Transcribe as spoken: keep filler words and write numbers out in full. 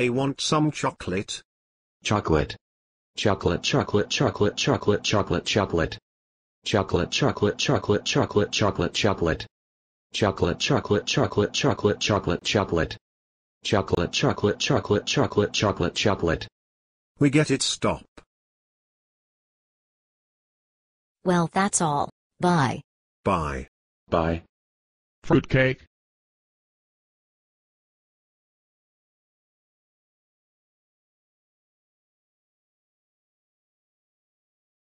I want some chocolate. Chocolate. Chocolate, chocolate, chocolate, chocolate, chocolate, chocolate. Chocolate, chocolate, chocolate, chocolate, chocolate, chocolate. Chocolate, chocolate, chocolate, chocolate, chocolate, chocolate. Chocolate, chocolate, chocolate, chocolate, chocolate, chocolate. We get it, stop. Well, that's all. Bye. Bye. Bye. Fruitcake.